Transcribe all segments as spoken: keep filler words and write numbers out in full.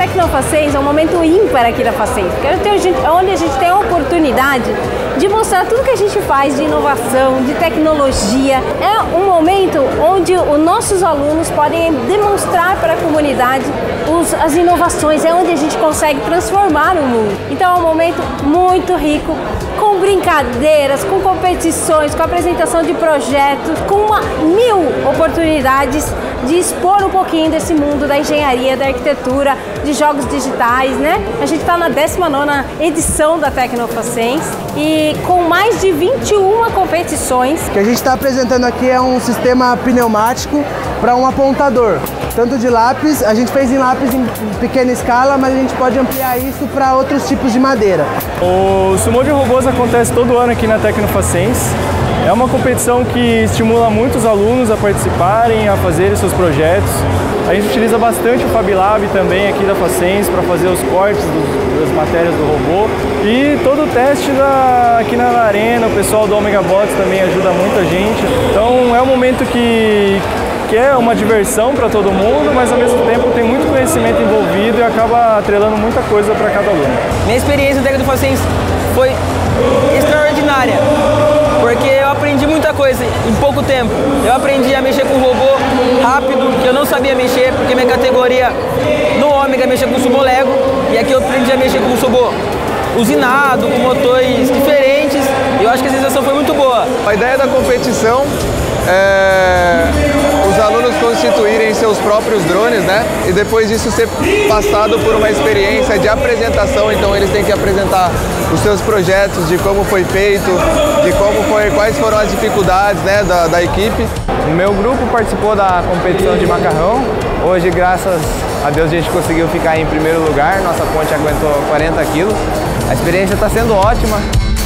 Tecnofacens é um momento ímpar aqui da Facens, porque é onde a gente tem a oportunidade de mostrar tudo que a gente faz de inovação, de tecnologia. É um momento onde os nossos alunos podem demonstrar para a comunidade os, as inovações, é onde a gente consegue transformar o mundo. Então é um momento muito rico, com brincadeiras, com competições, com apresentação de projetos, com uma, mil oportunidades de expor um pouquinho desse mundo da engenharia, da arquitetura, de jogos digitais, né? A gente está na décima nona edição da Tecnofacens e com mais de vinte e uma competições. O que a gente está apresentando aqui é um sistema pneumático para um apontador, tanto de lápis, a gente fez em lápis em pequena escala, mas a gente pode ampliar isso para outros tipos de madeira. O Sumo de Robôs acontece todo ano aqui na Tecnofacens. É uma competição que estimula muitos alunos a participarem, a fazerem seus projetos. A gente utiliza bastante o Fab Lab também aqui da Facens para fazer os cortes dos, das matérias do robô. E todo o teste da, aqui na arena, o pessoal do Omega Bots também ajuda muito a gente. Então é um momento que, que é uma diversão para todo mundo, mas ao mesmo tempo tem muito conhecimento envolvido e acaba atrelando muita coisa para cada aluno. Minha experiência no Tecnofacens foi extraordinária, porque eu aprendi muita coisa em pouco tempo. Eu aprendi a mexer com robô rápido, que eu não sabia mexer, porque minha categoria no Ômega mexer com sumo Lego, e aqui eu aprendi a mexer com sumo usinado, com motores diferentes, e eu acho que a sensação foi muito boa. A ideia da competição é os alunos constituírem seus próprios drones, né? E depois disso ser passado por uma experiência de apresentação, então eles têm que apresentar os seus projetos, de como foi feito, de como foi, quais foram as dificuldades, né, da, da equipe. O meu grupo participou da competição de macarrão. Hoje, graças a Deus, a gente conseguiu ficar em primeiro lugar. Nossa ponte aguentou quarenta quilos. A experiência está sendo ótima.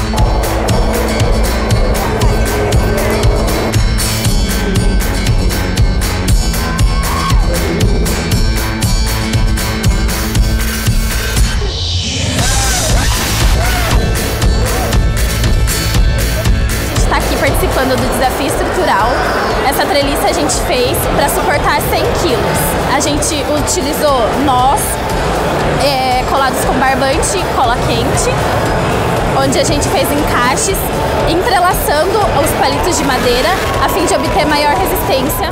Participando do desafio estrutural. Essa treliça a gente fez para suportar cem quilos. A gente utilizou nós é, colados com barbante, cola quente, onde a gente fez encaixes, entrelaçando os palitos de madeira a fim de obter maior resistência.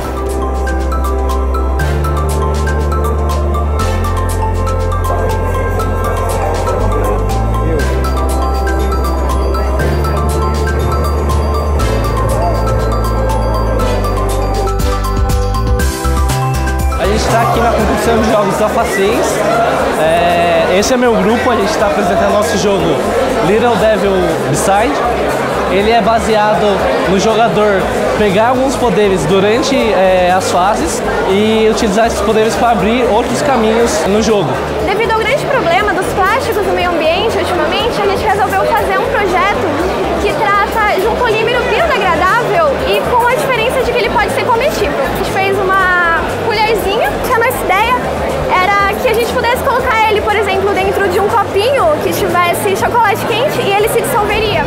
A gente está aqui na competição de jogos da Facens. É, esse é meu grupo, a gente está apresentando nosso jogo Little Devil Beside. Ele é baseado no jogador pegar alguns poderes durante é, as fases e utilizar esses poderes para abrir outros caminhos no jogo. Devido ao grande problema dos plásticos no meio ambiente, ultimamente, a gente resolveu fazer um projeto que trata de um polímero biodegradável e com a diferença de que ele pode ser comestível. A gente fez uma colherzinha, que a nossa ideia era que a gente pudesse colocar ele, por exemplo, dentro de um copinho que tivesse chocolate quente e ele se dissolveria.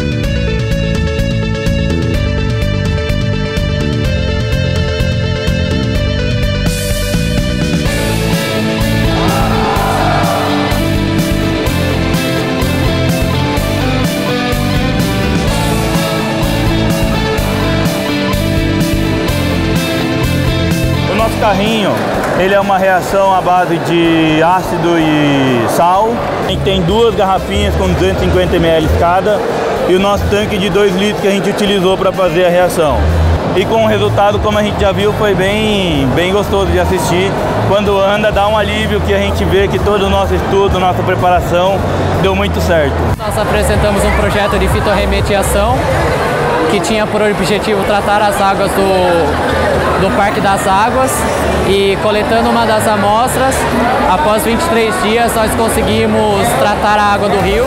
Nosso carrinho, ele é uma reação à base de ácido e sal. A gente tem duas garrafinhas com duzentos e cinquenta mililitros cada e o nosso tanque de dois litros que a gente utilizou para fazer a reação. E com o resultado, como a gente já viu, foi bem, bem gostoso de assistir. Quando anda, dá um alívio que a gente vê que todo o nosso estudo, nossa preparação deu muito certo. Nós apresentamos um projeto de fitorremediação que tinha por objetivo tratar as águas do, do Parque das Águas e coletando uma das amostras, após vinte e três dias nós conseguimos tratar a água do rio.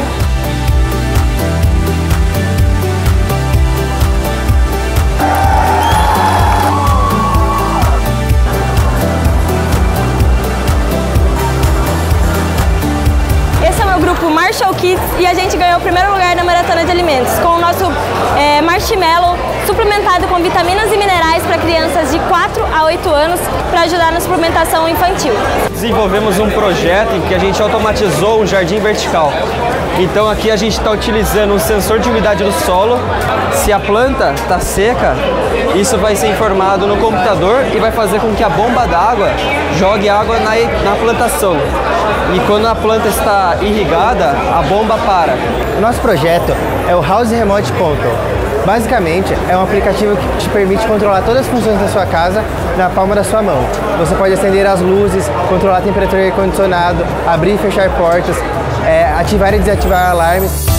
Esse é o meu grupo Marshall Kids e a gente ganhou o primeiro lugar na Maratona de Alimentos com o nosso é, marshmallow suplementado com vitaminas e minerais para crianças de quatro a oito anos para ajudar na suplementação infantil. Desenvolvemos um projeto em que a gente automatizou um jardim vertical. Então aqui a gente está utilizando um sensor de umidade do solo. Se a planta está seca, isso vai ser informado no computador e vai fazer com que a bomba d'água jogue água na, na plantação. E quando a planta está irrigada, a bomba para. O nosso projeto é o House Remote Control. Basicamente, é um aplicativo que te permite controlar todas as funções da sua casa na palma da sua mão. Você pode acender as luzes, controlar a temperatura do ar-condicionado, abrir e fechar portas, é, ativar e desativar alarmes.